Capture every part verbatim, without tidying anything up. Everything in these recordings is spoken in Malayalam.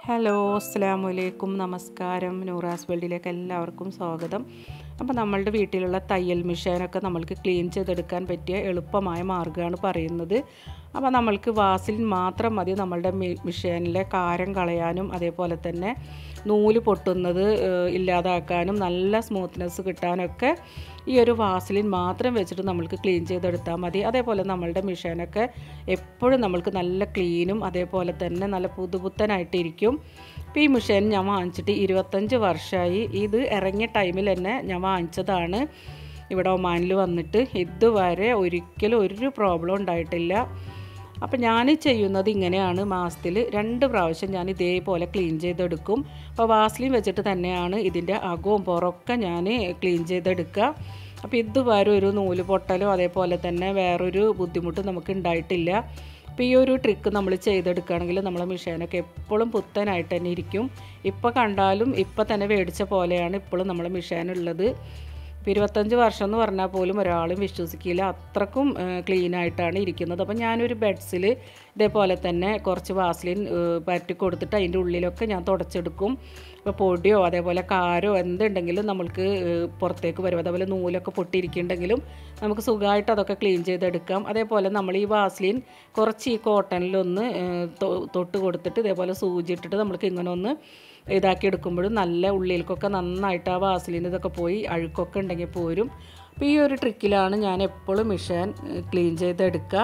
ഹലോ അസ്സലാമു അലൈക്കും നമസ്കാരം നൂറാസ് വേൾഡിലേക്ക് എല്ലാവർക്കും സ്വാഗതം. അപ്പോൾ നമ്മളുടെ വീട്ടിലുള്ള തയ്യൽ മെഷീനൊക്കെ നമ്മൾക്ക് ക്ലീൻ ചെയ്തെടുക്കാൻ പറ്റിയ എളുപ്പമായ മാർഗ്ഗമാണ് പറയുന്നത്. അപ്പോൾ നമ്മൾക്ക് വാസിലിൻ മാത്രം മതി നമ്മളുടെ മെഷീനിലെ കാരം കളയാനും അതേപോലെ തന്നെ നൂല് പൊട്ടുന്നത് ഇല്ലാതാക്കാനും നല്ല സ്മൂത്ത്നെസ് കിട്ടാനൊക്കെ ഈ ഒരു വാസിലിൻ മാത്രം വെച്ചിട്ട് നമ്മൾക്ക് ക്ലീൻ ചെയ്തെടുത്താൽ മതി. അതേപോലെ നമ്മളുടെ മെഷീനൊക്കെ എപ്പോഴും നമ്മൾക്ക് നല്ല ക്ലീനും അതേപോലെ തന്നെ നല്ല പുതുപുത്തനായിട്ടിരിക്കും. ഇപ്പോൾ ഈ മെഷീൻ ഞാൻ വാങ്ങിച്ചിട്ട് ഇരുപത്തഞ്ച് വർഷമായി. ഇത് ഇറങ്ങിയ ടൈമിൽ തന്നെ ഞാൻ വാങ്ങിച്ചതാണ് ഇവിടെ ഒമാനിൽ വന്നിട്ട്. ഇതുവരെ ഒരിക്കലും ഒരു പ്രോബ്ലം ഉണ്ടായിട്ടില്ല. അപ്പോൾ ഞാൻ ചെയ്യുന്നത് ഇങ്ങനെയാണ്, മാസത്തിൽ രണ്ട് പ്രാവശ്യം ഞാൻ ഇതേപോലെ ക്ലീൻ ചെയ്തെടുക്കും. അപ്പോൾ വാസ്ലിൻ വെച്ചിട്ട് തന്നെയാണ് ഇതിൻ്റെ അകവും പുറമൊക്കെ ഞാൻ ക്ലീൻ ചെയ്തെടുക്കുക. അപ്പോൾ ഇതുവരെ ഒരു നൂല് പൊട്ടലോ അതേപോലെ തന്നെ വേറൊരു ബുദ്ധിമുട്ടും നമുക്ക് ഉണ്ടായിട്ടില്ല. അപ്പോൾ ഈ ഒരു ട്രിക്ക് നമ്മൾ ചെയ്തെടുക്കുകയാണെങ്കിൽ നമ്മളെ മെഷീനൊക്കെ എപ്പോഴും പുത്തനായിട്ട് തന്നെ ഇരിക്കും. ഇപ്പോൾ കണ്ടാലും ഇപ്പോൾ തന്നെ മേടിച്ച പോലെയാണ് ഇപ്പോഴും നമ്മളെ മെഷീനുള്ളത്. ഇരുപത്തഞ്ച് വർഷം എന്ന് പറഞ്ഞാൽ പോലും ഒരാളും വിശ്വസിക്കില്ല, അത്രക്കും ക്ലീനായിട്ടാണ് ഇരിക്കുന്നത്. അപ്പോൾ ഞാനൊരു ബെഡ്സിൽ ഇതേപോലെ തന്നെ കുറച്ച് വാസ്ലിൻ പരട്ടി കൊടുത്തിട്ട് അതിൻ്റെ ഉള്ളിലൊക്കെ ഞാൻ തുടച്ചെടുക്കും. ഇപ്പോൾ പൊടിയോ അതേപോലെ കാരോ എന്തുണ്ടെങ്കിലും നമ്മൾക്ക് പുറത്തേക്ക് വരും. അതേപോലെ നൂലൊക്കെ പൊട്ടിയിരിക്കുന്നുണ്ടെങ്കിലും നമുക്ക് സുഖമായിട്ട് അതൊക്കെ ക്ലീൻ ചെയ്തെടുക്കാം. അതേപോലെ നമ്മൾ ഈ വാസ്ലിൻ കുറച്ച് ഈ കോട്ടണിലൊന്ന് തൊട്ട് കൊടുത്തിട്ട് ഇതേപോലെ സൂചി ഇട്ടിട്ട് നമ്മൾക്ക് ഇങ്ങനെ ഒന്ന് ഇതാക്കി എടുക്കുമ്പോഴും നല്ല ഉള്ളിലേക്കൊക്കെ നന്നായിട്ട് ആ വാസലിൻ ഇതൊക്കെ പോയി അഴുക്കൊക്കെ ഉണ്ടെങ്കിൽ പോരും. അപ്പോൾ ഈ ഒരു ട്രിക്കിലാണ് ഞാൻ എപ്പോഴും മെഷീൻ ക്ലീൻ ചെയ്തെടുക്കുക.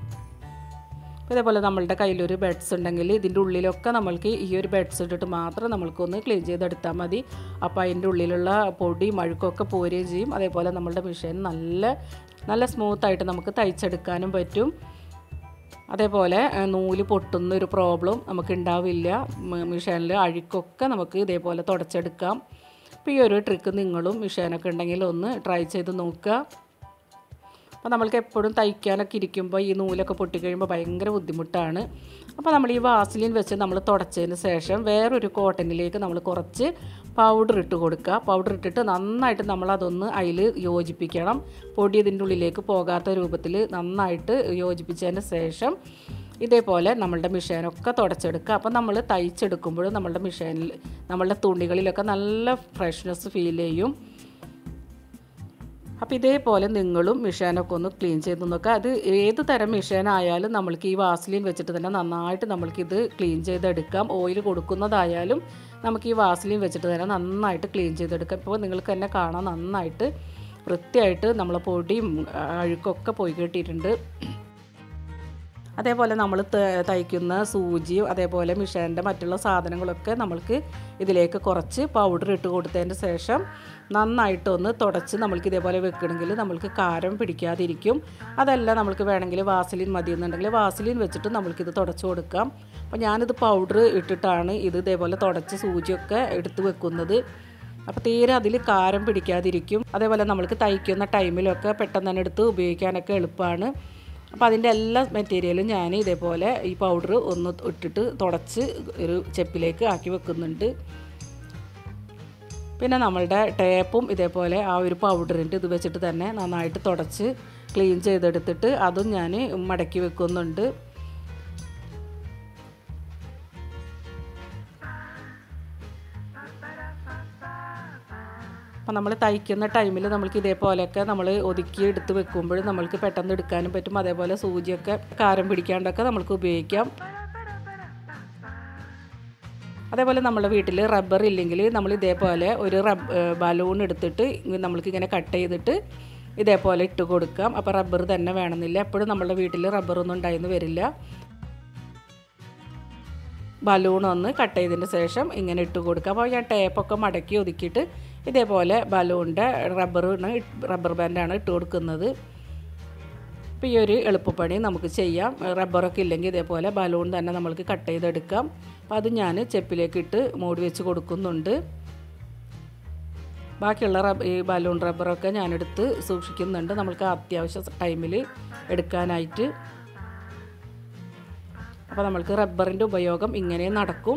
ഇതേപോലെ നമ്മളുടെ കയ്യിലൊരു ബെഡ്സ് ഉണ്ടെങ്കിൽ ഇതിൻ്റെ ഉള്ളിലൊക്കെ നമ്മൾക്ക് ഈ ഒരു ബെഡ്സ് ഇട്ടിട്ട് മാത്രം നമ്മൾക്കൊന്ന് ക്ലീൻ ചെയ്തെടുത്താൽ മതി. അപ്പോൾ അതിൻ്റെ ഉള്ളിലുള്ള പൊടി അഴുക്കൊക്കെ പോരുകയും ചെയ്യും. അതേപോലെ നമ്മളുടെ മെഷീൻ നല്ല നല്ല സ്മൂത്തായിട്ട് നമുക്ക് തയ്ച്ചെടുക്കാനും പറ്റും. അതേപോലെ നൂല് പൊട്ടുന്ന ഒരു പ്രോബ്ലം നമുക്ക് ഉണ്ടാവില്ല. മെഷീനിൽ അഴുക്കൊക്കെ നമുക്ക് ഇതേപോലെ തുടച്ചെടുക്കാം. അപ്പോൾ ഈ ഒരു ട്രിക്ക് നിങ്ങളും മെഷീനൊക്കെ ഉണ്ടെങ്കിൽ ഒന്ന് ട്രൈ ചെയ്ത് നോക്കുക. അപ്പോൾ നമ്മൾക്ക് എപ്പോഴും തയ്ക്കാനൊക്കെ ഇരിക്കുമ്പോൾ ഈ നൂലൊക്കെ പൊട്ടിക്കഴിയുമ്പോൾ ഭയങ്കര ബുദ്ധിമുട്ടാണ്. അപ്പോൾ നമ്മൾ ഈ വാസ്ലിൻ വെച്ച് നമ്മൾ തുടച്ചതിന് ശേഷം വേറൊരു കോട്ടണിലേക്ക് നമ്മൾ കുറച്ച് പൗഡർ ഇട്ട് കൊടുക്കുക. പൗഡർ ഇട്ടിട്ട് നന്നായിട്ട് നമ്മളതൊന്ന് അതിൽ യോജിപ്പിക്കണം. പൊടി ഇതിൻ്റെ ഉള്ളിലേക്ക് പോകാത്ത രൂപത്തിൽ നന്നായിട്ട് യോജിപ്പിച്ചതിന് ശേഷം ഇതേപോലെ നമ്മളുടെ മെഷീനൊക്കെ തുടച്ചെടുക്കുക. അപ്പോൾ നമ്മൾ തയ്ച്ചെടുക്കുമ്പോഴും നമ്മളുടെ മെഷീനിൽ നമ്മളുടെ തുണികളിലൊക്കെ നല്ല ഫ്രഷ്നെസ് ഫീൽ ചെയ്യും. അപ്പോൾ ഇതേപോലെ നിങ്ങളും മെഷീനൊക്കെ ഒന്ന് ക്ലീൻ ചെയ്ത് നോക്കുക. അത് ഏത് തരം മെഷീനായാലും നമ്മൾക്ക് ഈ വാസ്ലിൻ വെച്ചിട്ട് തന്നെ നന്നായിട്ട് നമ്മൾക്കിത് ക്ലീൻ ചെയ്തെടുക്കാം. ഓയിൽ കൊടുക്കുന്നതായാലും നമുക്ക് ഈ വാസ്ലിൻ വെച്ചിട്ട് തന്നെ നന്നായിട്ട് ക്ലീൻ ചെയ്തെടുക്കാം. ഇപ്പോൾ നിങ്ങൾക്ക് തന്നെ കാണാം നന്നായിട്ട് വൃത്തിയായിട്ട് നമ്മളെ പൊടിയും അഴുക്കൊക്കെ പോയി കിട്ടിയിട്ടുണ്ട്. അതേപോലെ നമ്മൾ തയ്ക്കുന്ന സൂചിയും അതേപോലെ മെഷീൻ്റെ മറ്റുള്ള സാധനങ്ങളൊക്കെ നമ്മൾക്ക് ഇതിലേക്ക് കുറച്ച് പൗഡർ ഇട്ട് കൊടുത്തതിന് ശേഷം നന്നായിട്ടൊന്ന് തുടച്ച് നമ്മൾക്ക് ഇതേപോലെ വെക്കണമെങ്കിൽ നമ്മൾക്ക് കാരം പിടിക്കാതിരിക്കും. അതല്ല നമ്മൾക്ക് വേണമെങ്കിൽ വാസലിൻ മതി എന്നുണ്ടെങ്കിൽ വാസലിൻ വെച്ചിട്ട് നമ്മൾക്കിത് തുടച്ച് കൊടുക്കാം. അപ്പോൾ ഞാനിത് പൗഡർ ഇട്ടിട്ടാണ് ഇത് ഇതേപോലെ തുടച്ച് സൂചിയൊക്കെ എടുത്ത് വെക്കുന്നത്. അപ്പോൾ തീരെ അതിൽ കാരം പിടിക്കാതിരിക്കും. അതേപോലെ നമ്മൾക്ക് തയ്ക്കുന്ന ടൈമിലൊക്കെ പെട്ടെന്ന് തന്നെ എടുത്ത് ഉപയോഗിക്കാനൊക്കെ എളുപ്പമാണ്. അപ്പോൾ അതിൻ്റെ എല്ലാ മെറ്റീരിയലും ഞാൻ ഇതേപോലെ ഈ പൗഡർ ഒന്ന് ഇട്ടിട്ട് തുടച്ച് ഒരു ചെപ്പിലേക്ക് ആക്കി വെക്കുന്നുണ്ട്. പിന്നെ നമ്മളുടെ ടേപ്പും ഇതേപോലെ ആ ഒരു പൗഡറിൻ്റെ ഇത് വെച്ചിട്ട് തന്നെ നന്നായിട്ട് തുടച്ച് ക്ലീൻ ചെയ്തെടുത്തിട്ട് അതും ഞാൻ മടക്കി വെക്കുന്നുണ്ട്. അപ്പോൾ നമ്മൾ തയ്ക്കുന്ന ടൈമിൽ നമ്മൾക്ക് ഇതേപോലെയൊക്കെ നമ്മൾ ഒതുക്കി എടുത്ത് വെക്കുമ്പോൾ നമ്മൾക്ക് പെട്ടെന്ന് എടുക്കാനും പറ്റും. അതേപോലെ സൂചിയൊക്കെ കാരം പിടിക്കാണ്ടൊക്കെ നമ്മൾക്ക് ഉപയോഗിക്കാം. അതേപോലെ നമ്മുടെ വീട്ടിൽ റബ്ബർ ഇല്ലെങ്കിൽ നമ്മൾ ഇതേപോലെ ഒരു റബ് ബലൂൺ എടുത്തിട്ട് നമ്മൾക്കിങ്ങനെ കട്ട് ചെയ്തിട്ട് ഇതേപോലെ ഇട്ട് കൊടുക്കാം. അപ്പോൾ റബ്ബർ തന്നെ വേണമെന്നില്ല. എപ്പോഴും നമ്മുടെ വീട്ടിൽ റബ്ബറൊന്നും ഉണ്ടായിന്ന് വരില്ല. ബലൂൺ ഒന്ന് കട്ട് ചെയ്തതിന് ശേഷം ഇങ്ങനെ ഇട്ട് കൊടുക്കുക. അപ്പോൾ ഞാൻ ടേപ്പൊക്കെ മടക്കി ഒതുക്കിയിട്ട് ഇതേപോലെ ബലൂണിൻ്റെ റബ്ബറിന് റബ്ബർ ബാൻഡാണ് ഇട്ട് കൊടുക്കുന്നത്. അപ്പോൾ ഈ ഒരു എളുപ്പപ്പണി നമുക്ക് ചെയ്യാം. റബ്ബറൊക്കെ ഇല്ലെങ്കിൽ ഇതേപോലെ ബലൂൺ തന്നെ നമ്മൾക്ക് കട്ട് ചെയ്തെടുക്കാം. അപ്പോൾ അത് ഞാൻ ചെപ്പിലേക്ക് ഇട്ട് മൂടി വെച്ച് കൊടുക്കുന്നുണ്ട്. ബാക്കിയുള്ള റബ്ബർ ഈ ബലൂൺ റബ്ബറൊക്കെ ഞാനെടുത്ത് സൂക്ഷിക്കുന്നുണ്ട് നമ്മൾക്ക് അത്യാവശ്യ ടൈമിൽ എടുക്കാനായിട്ട്. അപ്പോൾ നമ്മൾക്ക് റബ്ബറിൻ്റെ ഉപയോഗം ഇങ്ങനെ നടക്കും.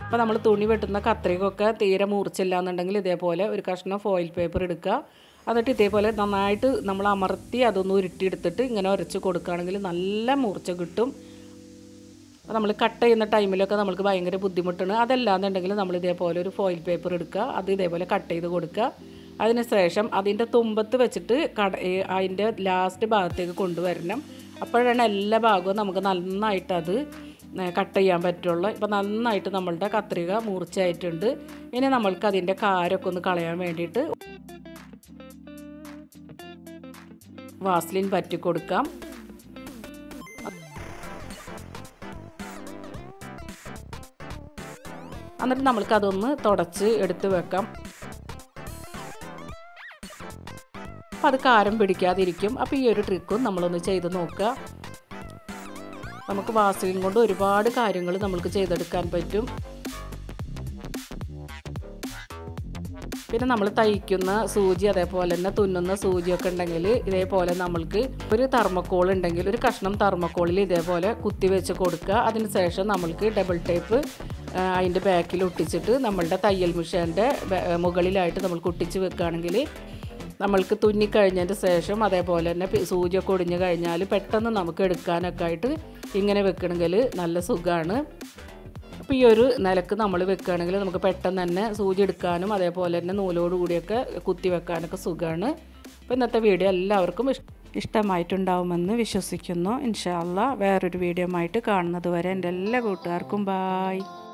അപ്പോൾ നമ്മൾ തുണി വെട്ടുന്ന കത്രികയൊക്കെ തീരെ മൂർച്ചില്ല എന്നുണ്ടെങ്കിൽ ഇതേപോലെ ഒരു കഷ്ണം ഫോയിൽ പേപ്പർ എടുക്കുക. എന്നിട്ട് ഇതേപോലെ നന്നായിട്ട് നമ്മൾ അമർത്തി അതൊന്ന് ഉരുട്ടിയെടുത്തിട്ട് ഇങ്ങനെ ഉരച്ച് കൊടുക്കുകയാണെങ്കിൽ നല്ല മൂർച്ച കിട്ടും. നമ്മൾ കട്ട് ചെയ്യുന്ന ടൈമിലൊക്കെ നമുക്ക് ഭയങ്കര ബുദ്ധിമുട്ടാണ്. അതല്ലാന്നുണ്ടെങ്കിൽ നമ്മൾ ഇതേപോലെ ഒരു ഫോയിൽ പേപ്പർ എടുക്കുക, അത് ഇതേപോലെ കട്ട് ചെയ്ത് കൊടുക്കുക. അതിന് ശേഷം അതിൻ്റെ തുമ്പത്ത് വെച്ചിട്ട് കട അതിൻ്റെ ലാസ്റ്റ് ഭാഗത്തേക്ക് കൊണ്ടുവരണം. അപ്പോഴാണ് എല്ലാ ഭാഗവും നമുക്ക് നന്നായിട്ട് അത് കട്ട് ചെയ്യാൻ പറ്റുള്ളൂ. ഇപ്പോൾ നന്നായിട്ട് നമ്മളുടെ കത്രിക മൂർച്ചയായിട്ടുണ്ട്. ഇനി നമ്മൾക്ക് അതിൻ്റെ കാരൊക്കെ ഒന്ന് കളയാൻ വേണ്ടിയിട്ട് വാസ്ലിൻ പറ്റി കൊടുക്കാം. എന്നിട്ട് നമ്മൾക്കതൊന്ന് തുടച്ച് എടുത്ത് വെക്കാം. അപ്പം അത് കാരം പിടിക്കാതിരിക്കും. അപ്പോൾ ഈ ഒരു ട്രിക്കും നമ്മളൊന്ന് ചെയ്ത് നോക്കുക. നമുക്ക് വാസ്ലിൻ കൊണ്ട് ഒരുപാട് കാര്യങ്ങൾ നമുക്ക് ചെയ്തെടുക്കാൻ പറ്റും. പിന്നെ നമ്മൾ തയ്ക്കുന്ന സൂചി അതേപോലെ തന്നെ തുന്നുന്ന സൂചിയൊക്കെ ഉണ്ടെങ്കിൽ ഇതേപോലെ നമ്മൾക്ക് ഒരു തെർമോക്കോൾ ഉണ്ടെങ്കിൽ ഒരു കഷ്ണം തെർമോക്കോളിൽ ഇതേപോലെ കുത്തി വെച്ച് കൊടുക്കുക. അതിന് ശേഷം നമ്മൾക്ക് ഡബിൾ ടേപ്പ് അതിൻ്റെ ബാക്കിൽ ഒട്ടിച്ചിട്ട് നമ്മളുടെ തയ്യൽ മെഷീൻ്റെ മുകളിലായിട്ട് നമ്മൾ ഒട്ടിച്ച് വെക്കുകയാണെങ്കിൽ നമ്മൾക്ക് തുന്നിക്കഴിഞ്ഞതിന് ശേഷം അതേപോലെ തന്നെ സൂചിയൊക്കെ ഒടിഞ്ഞ് കഴിഞ്ഞാൽ പെട്ടെന്ന് നമുക്ക് എടുക്കാനൊക്കെ ആയിട്ട് ഇങ്ങനെ വെക്കണമെങ്കിൽ നല്ല സുഖമാണ്. അപ്പോൾ ഈ ഒരു നിലക്ക് നമ്മൾ വെക്കുകയാണെങ്കിൽ നമുക്ക് പെട്ടെന്ന് തന്നെ സൂചി എടുക്കാനും അതേപോലെ തന്നെ നൂലോട് കൂടിയൊക്കെ കുത്തി വെക്കാനൊക്കെ സുഖമാണ്. അപ്പോൾ ഇന്നത്തെ വീഡിയോ എല്ലാവർക്കും ഇഷ്ടമായിട്ടുണ്ടാവുമെന്ന് വിശ്വസിക്കുന്നു. ഇൻഷാ അല്ലാഹ് വേറൊരു വീഡിയോ ആയിട്ട് കാണുന്നത് വരെ എൻ്റെ എല്ലാ കൂട്ടുകാർക്കും ബായ്.